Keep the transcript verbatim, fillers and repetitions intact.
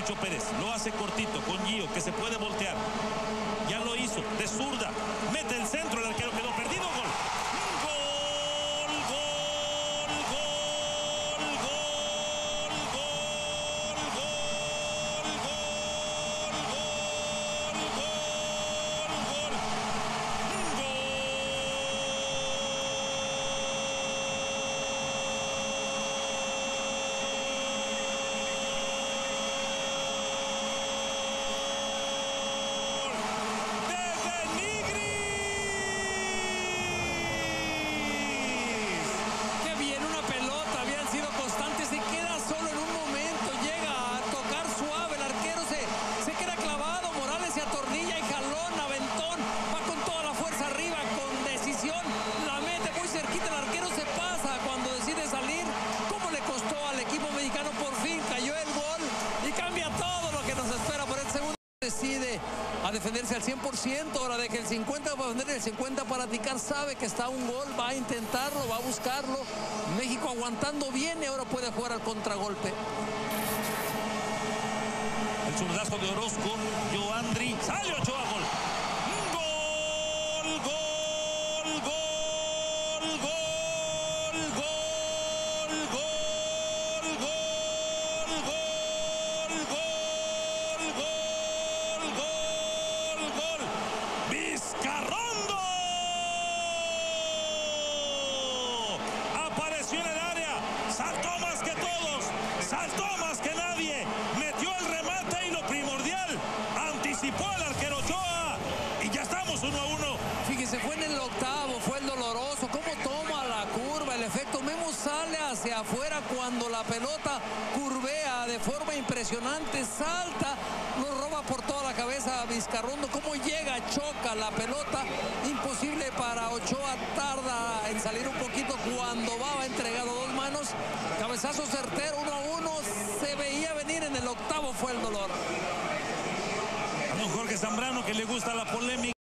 Lucho Pérez. Lo hace cortito con Gio, que se puede voltear. Ya lo hizo, de zurda. Mete el centro, el arquero quedó perdido. Gol. Gol, gol, gol, gol, gol, gol, gol, gol, gol, gol. Decide a defenderse al cien por ciento, ahora de que el cincuenta para defender, el cincuenta para atacar, sabe que está un gol, va a intentarlo, va a buscarlo. México aguantando bien y ahora puede jugar al contragolpe. El zurdazo de Orozco, Joandri, sale Ochoa, gol. Gol, gol, gol, gol, gol, gol, gol, gol, gol, gol. Vizcarrondo apareció en el área, saltó más que todos, saltó más que nadie, metió el remate y lo primordial, anticipó al arquero Ochoa y ya estamos uno a uno. Fíjese, fue en el octavo, fue el doloroso, cómo toma la curva, el efecto Memo sale hacia afuera cuando la pelota curvea de forma impresionante, salta, lo roba por toda la cabeza a Vizcarrondo, cómo llega, choca la pelota, imposible para Ochoa, tarda en salir un poquito cuando va, va entregado dos manos, cabezazo certero, uno a uno, se veía venir, en el octavo fue el dolor. A don Jorge Zambrano, que le gusta la polémica.